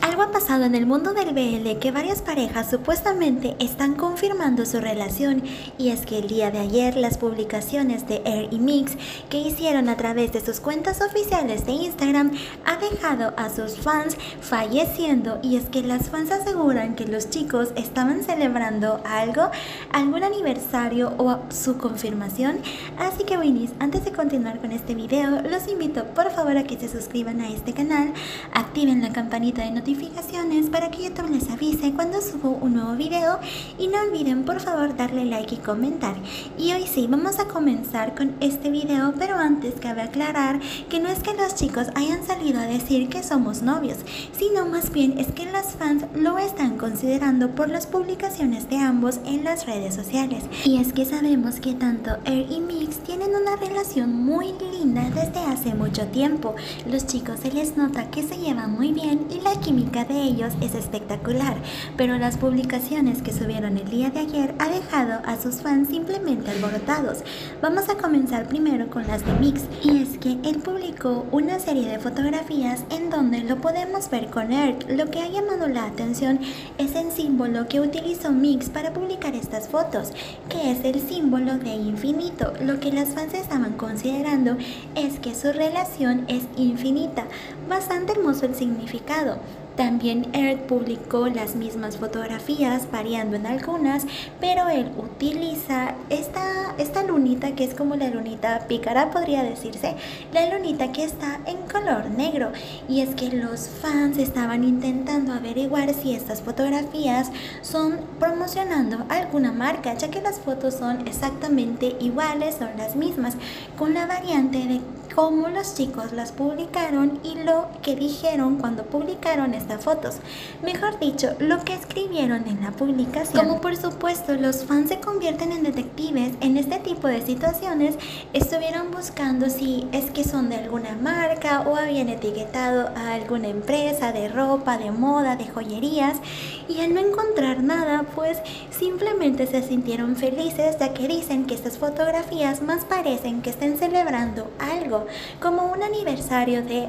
Algo ha pasado en el mundo del BL que varias parejas supuestamente están confirmando su relación, y es que el día de ayer las publicaciones de Air y Mix que hicieron a través de sus cuentas oficiales de Instagram ha dejado a sus fans falleciendo, y es que las fans aseguran que los chicos estaban celebrando algún aniversario o su confirmación. Así que Winnies, antes de continuar con este video, los invito por favor a que se suscriban a este canal, activen la campanita de notificaciones para que YouTube les avise cuando subo un nuevo video, y no olviden por favor darle like y comentar. Y hoy sí, vamos a comenzar con este video, pero antes cabe aclarar que no es que los chicos hayan salido a decir que somos novios, sino más bien es que las fans lo están considerando por las publicaciones de ambos en las redes sociales. Y es que sabemos que tanto Air y Mix tienen una relación muy linda desde hace mucho tiempo. Los chicos se les nota que se llevan muy bien y la química de ellos es espectacular, pero las publicaciones que subieron el día de ayer ha dejado a sus fans simplemente alborotados. Vamos a comenzar primero con las de Mix, y es que él publicó una serie de fotografías en donde lo podemos ver con Earth. Lo que ha llamado la atención es el símbolo que utilizó Mix para publicar estas fotos, que es el símbolo de infinito. Lo que las fans estaban considerando es que su relación es infinita. Bastante hermoso el significado. También Earth publicó las mismas fotografías, variando en algunas, pero él utiliza esta lunita que es como la lunita pícara, podría decirse, la lunita que está en color negro. Y es que los fans estaban intentando averiguar si estas fotografías son promocionando alguna marca, ya que las fotos son exactamente iguales, son las mismas, con la variante de cómo los chicos las publicaron y lo que dijeron cuando publicaron estas fotos, mejor dicho, lo que escribieron en la publicación. Como por supuesto los fans se convierten en detectives en este tipo de situaciones, estuvieron buscando si es que son de alguna marca o habían etiquetado a alguna empresa de ropa, de moda, de joyerías, y al no encontrar nada, pues simplemente se sintieron felices, ya que dicen que estas fotografías más parecen que estén celebrando algo, como un aniversario de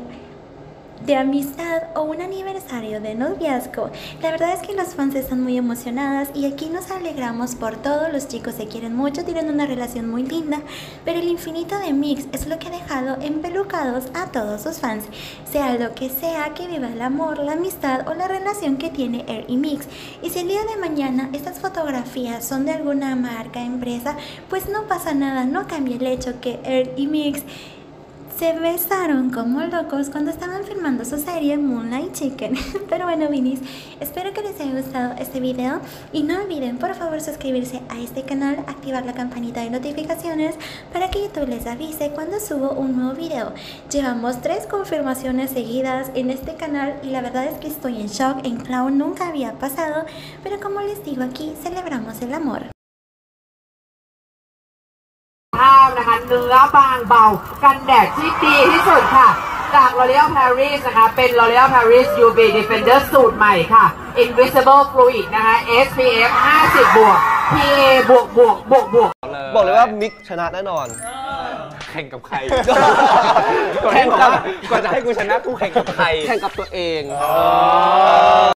amistad o un aniversario de noviazgo. La verdad es que las fans están muy emocionadas y aquí nos alegramos por todo. Los chicos se quieren mucho, tienen una relación muy linda, pero el infinito de Mix es lo que ha dejado empelucados a todos sus fans, sea lo que sea, que viva el amor, la amistad o la relación que tiene Air y Mix. Y si el día de mañana estas fotografías son de alguna marca, empresa, pues no pasa nada, no cambia el hecho que Air y Mix se besaron como locos cuando estaban filmando su serie Moonlight Chicken. Pero bueno, Winnies, espero que les haya gustado este video y no olviden por favor suscribirse a este canal, activar la campanita de notificaciones para que YouTube les avise cuando subo un nuevo video. Llevamos 3 confirmaciones seguidas en este canal y la verdad es que estoy en shock. En Clown nunca había pasado, pero como les digo, aquí celebramos el amor. นะคะเนื้อบางเบากันแดดที่ดีที่สุดค่ะจาก L'Oréal Paris นะคะเป็น L'Oréal Paris UV Defender สูตรใหม่ค่ะ Invisible Fluid นะคะ SPF 50 บวก PA บวกบอกเลยว่ามิกชนะแน่นอนแข่งกับใครก่อนจะให้กูชนะกูแข่งกับใครแข่งกับตัวเอง